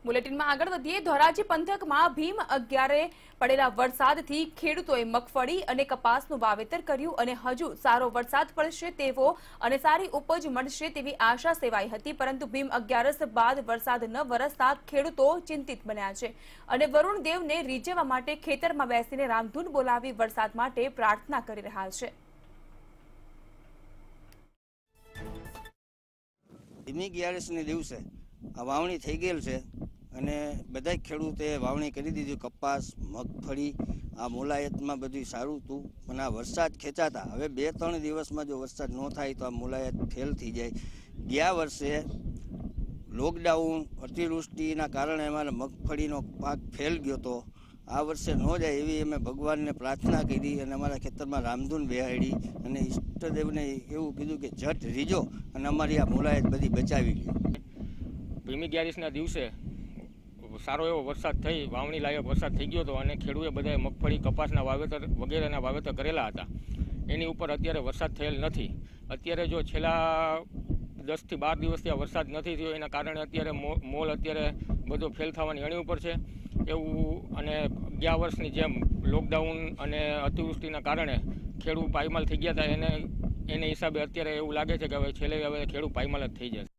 બુલેટિનમાં આગળ વધીએ. ધોરાજી પંથકમાં ભીમ 11 પડેલા વરસાદથી ખેડૂતોએ મગફળી અને કપાસનું વાવેતર કર્યું અને હજુ સારો વરસાદ પડશે તેવો અને સારી ઉપજ મળશે તેવી આશા સેવાઈ હતી, પરંતુ ભીમ 11 બાદ વરસાદ ન વરસતા ખેડૂતો ચિંતિત બન્યા છે અને વરુણ દેવને રીઝવવા માટે ખેતરમાં બેસીને રામધૂન બોલાવી વરસાદ માટે પ્રાર્થના કરી રહ્યા છે. ભીમ 11 દિવસે આ વાવણી થઈ ગયેલ છે અને બધા ખેડૂતે વાવણી કરી દીધી. કપાસ, મગફળી, આ મોલાયતમાં બધું સારું હતું, પણ આ વરસાદ ખેંચાતા હવે 2-3 દિવસમાં જો વરસાદ ન થાય તો આ મોલાયત ફેલ થઈ જાય. ગયા વર્ષે લોકડાઉન, અતિવૃષ્ટિના કારણે અમારા મગફળીનો પાક ફેલ ગયો હતો. આ વર્ષે ન જાય એવી અમે ભગવાનને પ્રાર્થના કરી અને અમારા ખેતરમાં રામધૂન બેહાડી અને ઈષ્ટદેવને એવું કીધું કે ઝટ રીજો અને અમારી આ મોલાયત બધી બચાવી લે. ભીમ 11ના દિવસે સારો એવો વરસાદ થઈ, વાવણી લાયક વરસાદ થઈ ગયો હતો અને ખેડૂએ બધાએ મગફળી, કપાસના વાવેતર વગેરેના વાવેતર કરેલા હતા. એની ઉપર અત્યારે વરસાદ થયેલ નથી. અત્યારે જો છેલ્લા 10 થી 12 દિવસથી આ વરસાદ નથી થયો, એના કારણે અત્યારે મોલ અત્યારે બધો ફેલ થવાની અણી ઉપર છે એવું. અને ગયા વર્ષની જેમ લોકડાઉન અને અતિવૃષ્ટિના કારણે ખેડૂત પાયમાલ થઈ ગયા હતા, એને હિસાબે અત્યારે એવું લાગે છે કે હવે છેલ્લે હવે ખેડૂત પાયમાલ જ થઈ જશે.